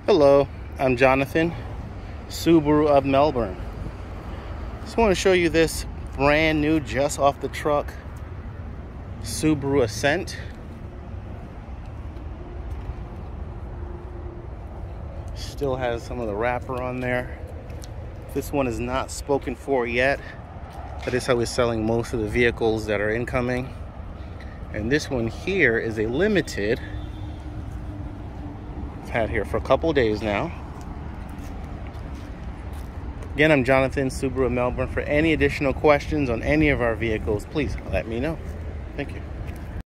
Hello, I'm Jonathan, Subaru of Melbourne. Just want to show you this brand new, just off the truck, Subaru Ascent. Still has some of the wrapper on there. This one is not spoken for yet. That is how we're selling most of the vehicles that are incoming. And this one here is a limited. I've had here for a couple days now. Again, I'm Jonathan, Subaru of Melbourne. For any additional questions on any of our vehicles, please let me know. Thank you.